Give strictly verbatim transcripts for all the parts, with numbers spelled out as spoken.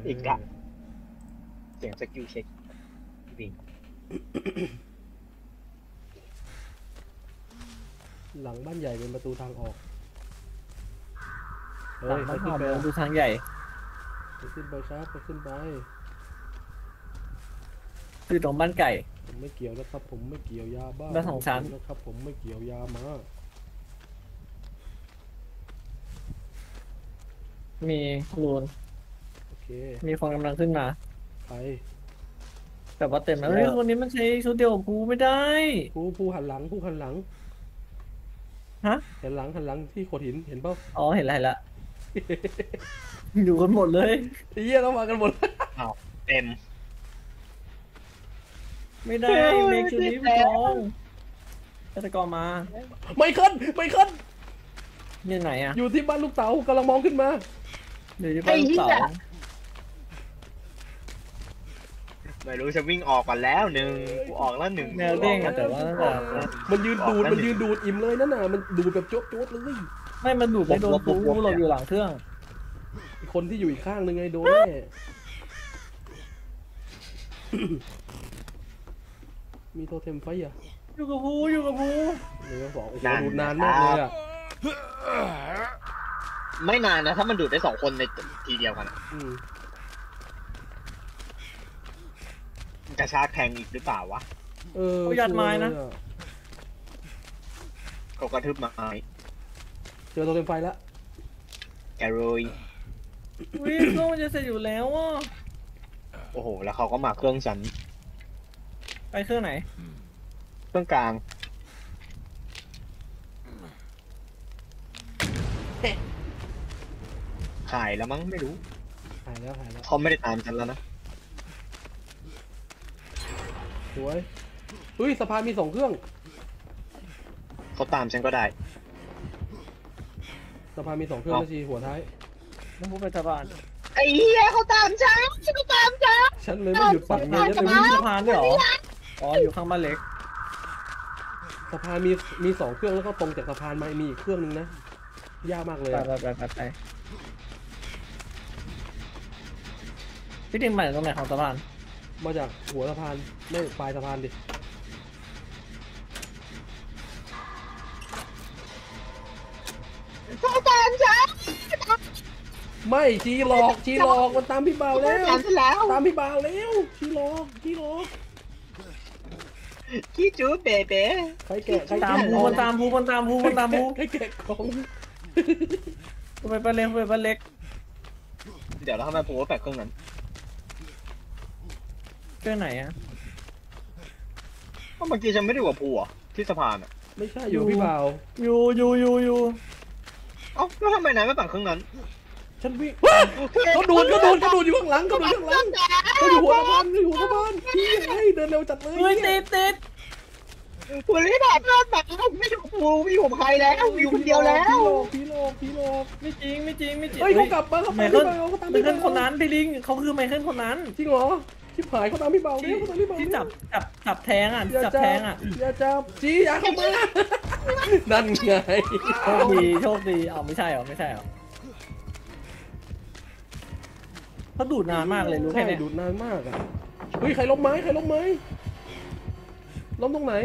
อีกละเสียงสกิลเช็ควิ่งหลังบ้านใหญ่เป็นประตูทางออกเฮ้หลัยงไปบ้านขึ้นออกไปไปดูทางใหญ่ไปขึ้นไปครับไปขึ้นไปคือตรงบ้านไก่ผมไม่เกี่ยวนะครับผมไม่เกี่ยวยาบ้าบ้านสองชั้นนะครับผมไม่เกี่ยวยามามีรูนโอเคมีคนกำลังขึ้นมาไปแต่ว่าเต็มแล้วเฮ้ยคนนี้มันใช้ชุดเดียวกับภูไม่ได้ผู้ผู้หันหลังผู้หันหลังฮะหันหลังหันหลังที่โขดหินเห็นเปล่าอ๋อเห็นแล้วเห็นแล้ว อยู่กันหมดเลยไอ้เหี้ยเรามากันหมดอ้าวเต็มไม่ได้เมคชุดนี้ไม่ตรงฆาตกรมาไม่ขึ้นไม่ขึ้นนี่ไหนอ่ะอยู่ที่บ้านลูกเต๋ากำลังมองขึ้นมาอยู่ที่บ้านลูกเต๋าไม่รู้จะวิ่งออกก่อนแล้วหนึ่งกูออกแล้วหนึ่งแมวเด้งอะแต่ว่าแบบมันยืนดูดมันยืนดูดอิ่มเลยนั่นน่ะมันดูดแบบโจ๊ดโจ๊ดเลยไม่มันดูดไม่โดนภูเราอยู่หลังเครื่องอีกคนที่อยู่อีกข้างนึงไงโดนแน่มีโทเทมไฟอ่ะอยู่กับภูอยู่กับภูหนึ่งสองโอ้โหดูดนานมากเลยอ่ะไม่นานนะถ้ามันดูดได้สองคนในทีเดียวกันอืมจะชาร์จแทงอีกหรือเปล่าวะเออเขายัดไม้นะเขากระทึบไม้เจอโทเทมไฟแล้วแกโรยวิ่งก็มันจะเสร็จอยู่แล้วอ่ะโอ้โหแล้วเขาก็มาเครื่องฉันไปเครื่องไหนเครื่องกลางหายแล้วมั้งไม่รู้หายแล้วหายแล้วเขาไม่ได้ตามฉันแล้วนะสวยเฮ้ยสะพานมีสองเครื่องเขาตามฉันก็ได้สะพานมีสองเครื่องเอ้านาทีหัวท้ายน้ำพุไปสะพานไอ้เหี้ยเขาตามฉันฉันก็ตามฉันฉันเลยไม่หยุดปั่นเลยฉันเลยมีไม่หยุดสะพานด้วยเหรอ อ๋ออยู่ข้างบ้านเล็กสะพานมีมีสองเครื่องแล้วก็ตรงจากสะพานมามีอีกเครื่องนึงนะยากมากเลยไปอะไปไปไปไปพี่ดิงไปตรงไหนของสะพานมาจากหัวสะพานไม่ปลายสะพานดิเขาตามฉันไม่ชีหลอกชีหลอกมันตามพี่บ่าวแล้วตามฉันแล้วตามพี่บ่าวแล้วชีหลอกชีหลอกขี้จู๊เบ๋เบ๋ใครแกะใครตามแกะภูมันตามภูมันตามภูมันตามภูใครแกะของไปบ้านเล็กไปบ้านเล็กเดี๋ยวแล้วทำไมผมว่าแปลกเครื่องนั้นเครื่องไหนอะเพราะเมื่อกี้ฉันไม่ได้ว่าผัวที่สะพานอ่ะไม่ใช่อยู่พี่บ่าวอยู่อยู่อยู่อยู่เอ้าแล้วทำไมนายไม่ปั่นเครื่องนั้นฉันวิ่งเขาดูดเขาดูดเขาดูดอยู่ข้างหลังเขาดูดข้างหลังเขาอยู่หัวสะพานเขาอยู่หัวสะพานพี่ไอ้เดินเร็วจัดเลยเฮ้ยติดติดวันนี้แบบเลิศแบบไม่อยู่กับผัวไม่อยู่กับใครแล้วอยู่คนเดียวแล้วพี่หลอกพี่หลอกไม่จริงไม่จริงไม่จริงเฮ้ยเขากลับมาเขาไมตามเคิพี่ลบ่าวเขาตามไมพี่เคิบ่าลวคนนั้นพี่ลิงเขาคือไมเคิลคนนั้นจริงเหรอชิบหายเขาตามพี่บ่าวที่เนี่ยเขาตามพี่บ่าวที่จับจับจับแทงอ่ะอย่าจับจัแทบงอ่ะอย่าจับจีอย่าเข้ามานั่นไงโชคดีโชคดีอ๋อไม่ใช่เหรอไม่ใช่เหรอเขาดูดนานมากเลยรู้แค่ใช่เนี้ยดูดนานมากอ่ะเฮ้ยใครล้มไม้ใครล้มไม้ล้มตรงไหน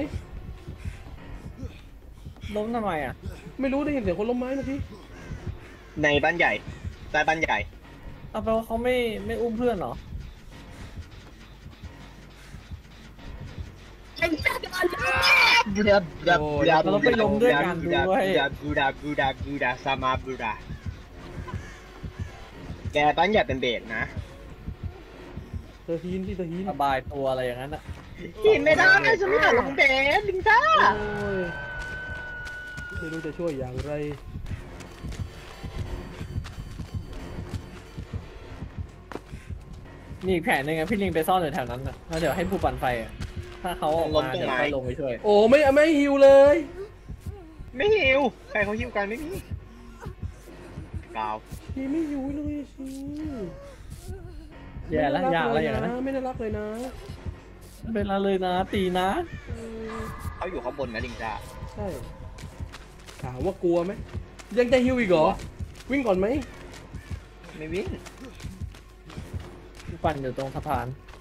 ล้มทำไมอ่ะไม่รู้ได้ยินเสียงคนล้มไม้เมื่อกี้ในบ้านใหญ่ใต้บ้านใหญ่เอาแปลว่าเขาไม่ไม่อุ้มเพื่อนเหรอบูดาบูดาบูดาเราไปล้มด้วยกันบูด้ดาวยบูดาบูดาบูดาซามาบูดาแกบ้านใหญ่เป็นเบสนะเธอฮีนที่เธอฮีนสบายตัวอะไรอย่างนั้นอ่ะกินไม่ได้ฉันไม่อยากลงเบสลิงซ่าโอ้ยไม่รู้จะช่วยอย่างไรมีอีกแผนหนึ่งอะพี่ลิงไปซ่อนอยู่แถวนั้นอะแล้วเดี๋ยวให้ผู้ปั่นไฟอะถ้าเขาออกมาเดี๋ยวค่อยลงไปช่วยโอ้ไม่ไม่ฮิวเลยไม่หิวใครเขาหิวกันไม่มีกาวพี่ไม่ฮิวเลยสิแย่แล้วยากแล้วอย่างนั้นนะไม่น่ารักเลยนะเป็นอะไรเลยนะ ตีนะเขาอยู่ข้างบนนะลิงซ่าใช่ถามว่ากลัวไหมยังจะฮิวอีกเหรอวิ่งก่อนไหมไม่วิ่งปั่นอยู่ตรงสะพาน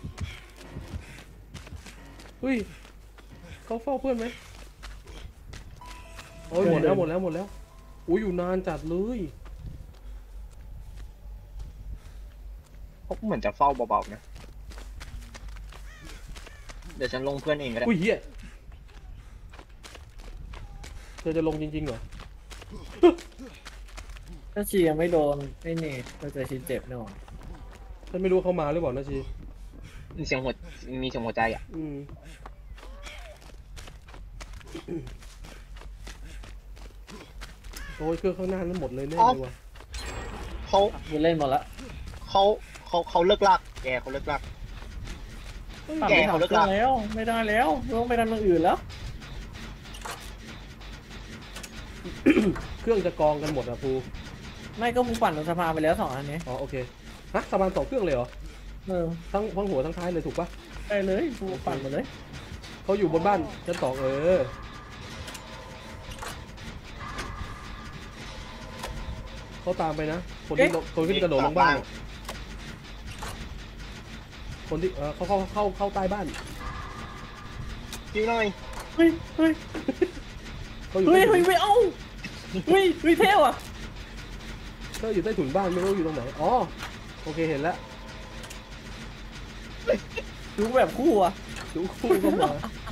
เฮ้ยเขาเฝ้าเพื่อนไหมโอ้ยหมดแล้วหมดแล้วหมดแล้วอุ้ยอยู่นานจัดเลยเขาเหมือนจะเฝ้าเบาๆนะเดี๋ยวฉันลงเพื่อนเองก็ได้อุ้ยเฮียเธอจะลงจริงๆเหรอถ้าชียังไม่โดนไอ้นี่ก็จะชีเจ็บเนอะฉันไม่รู้เขามาหรือเปล่านะชีมีเสียงหัวมีเสียงหัวใจอ่ะอืมโอ้ยเครื่องข้างหน้านั้นหมดเลยแน่เลยว่ะเขากูเล่นหมดละเขาเขาเขาเลิกลากแกเขาเลิกลากปั่นแกไปเขาสองเลิกเครื่ลาอก งแล้วไม่ได้แล้วต้องไปทำอย่างอื่นแล้วเครื่องจะกองกันหมดอะครูไม่ก็กูปั่นตรงสะพานไปแล้วสองอันนี้อ๋อโอเคฮะสะพานสองเครื่องเลยเหรอเออทั้งทั้งหัวทั้งท้ายเลยถูกปะได้เลยกูปั่นหมดเลยเขาอยู่บนบ้านชั้นสองเออเขาตามไปนะคนที่ลงคนที่กระโดดลงบ้านอะคนที่เออเขาเข้าเข้าเข้าใต้บ้านจริงหน่อยเฮ้ยเฮ้ยเขาอยู่เฮ้ยใต้เฮ้ถุยนไม่เอาเฮ้ยเฮ้ยเท่อะเขาอยู่ใต้ถุนบ้านไม่รู้อยู่ตรงไหนอ๋อโอเคเห็นแล้วดูแบบคู่อะดูคู่เข้ามา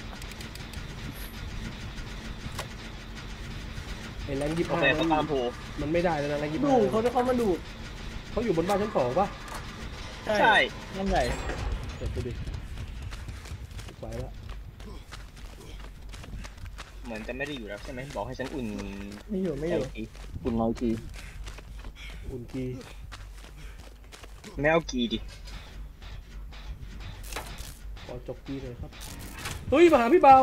ไอ้แรงยิบโอห้าเคเขาตามผูมันไม่ได้แล้วนะแรงยิบดูห้าเขาจะเข้ามาดูดเขาอยู่บนบ้านชั้นสองปะใช่นั่นใหญ่เดี๋ยวดูดิไปแล้วเหมือนจะไม่ได้อยู่แล้วใช่ไหมบอกให้ฉันอุ่นไม่อยู่ไม่อยู่ทีอุ่นน้อยทีอุ่นกีไม่เอากีดิขอจบกีเลยครับเฮ้ยมาหาพี่เบา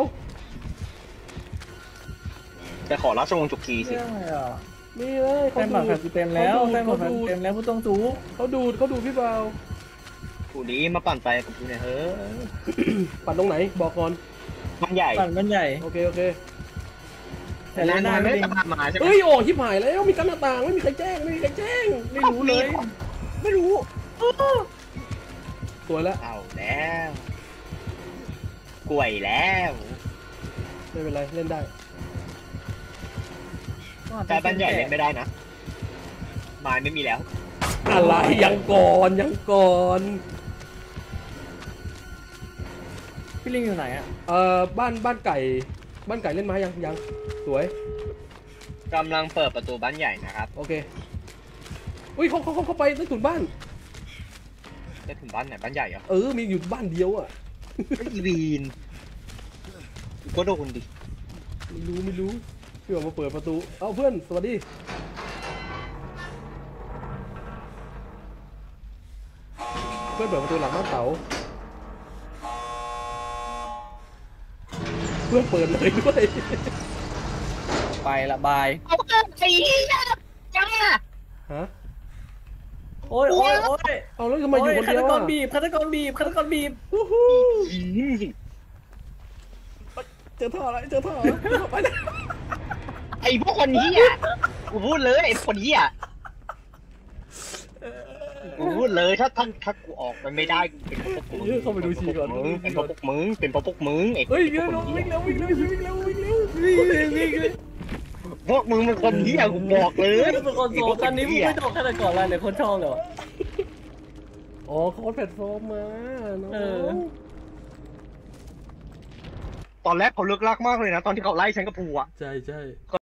แต่ขอราชวงศ์จุกกีสิเรื่องอะไรอ่ะนี่เลยเขาแต้มบัตรดูแผ่ดนเต็มแล้วเขาดูดแต้มบัตรแผ่นเขาดูดเต็มแล้วผู้ต้องจูเขาดูดเขาดูดพี่เบาผูนี้มาปั่นไฟกับผูเนี่ยเฮ้ยปั่นตรงไหนบอกก่อนมันใหญ่ปั่นมันใหญ่โอเคโอเคแต่เล่นได้นานๆไม่ไม่ดีได้ตามมาใช่ไหมเฮ้ยโอ้ชิบหายแล้วมีกันหน้าต่างไม่มีใครแจ้งไม่มีใครแจ้งไม่รู้เลยไม่รู้สวยแล้วเอาแล้วกล้วยแล้วไม่เป็นไรเล่นได้แต่บ้านใหญ่เล่นไม่ได้นะไม้ไม่มีแล้วอะไรยังก่อนยังก่อนพี่ลิงอยู่ไหนอ่ะเอ่อบ้านบ้านไก่ บ้านไก่เล่นไม้ยังยังสวยกำลังเปิดประตูบ้านใหญ่นะครับโอเคอุ้ยเขาเขาเขาเข้าไปใต้ถุนบ้านจะถึงบ้านไหนบ้านใหญ่เหรอเออมีอยู่บ้านเดียวอ่ะไอ้วีนก็โดนดิไม่รู้ไม่รู้พี่ออกมาเปิดประตูเอาเพื่อนสวัสดีเพื่อนเปิดประตูหลังบ้านเต๋าเพื่อนเปิดเลยด้วยไปละบายเอาเกินไอ้จ้าฮะโอ้ยโอ้ยโอ้ยเอาแล้วทำไมอยู่คนเดียวฆาตกอ่ะรบีบฆาตกรบีบฆาตกรบีบฮู้ฮู้เจอท่อแล้วเจอท่อแล้วไปเลยไอ้พวกคนนี้อ่ะกูพูดเลยไอ้คนนี้อ่ะกูพูดเลยถ้าถ้าถ้ากูออกไปไม่ได้เป็นเพราะพวกมึงเข้าไปดูชีก่อนมึงเป็นเพราะพวกมึงเป็นเพราะพวกมึงไอ้เฮ้ยพเร็ววกคนวิ่นี้งเร็ววิ่งเร็ววิ่งเร็ววิ่งเร็ววิ่งเร็ววิ่งเลยวิ่งเลยพวกมึงเป็นคนนี้อ่ะกูบอกเลยเป็นคนโสดตอนนี้มึงไม่ต้องฆาตกรอะไรเลยคนชอบเลยวะอ๋อเขาเอาแพลตฟอร์มมาเนาะเออตอนแรกเขาเลิกลากมากเลยนะตอนที่เขาไล่ฉันกับภูอ่ะใช่ใช่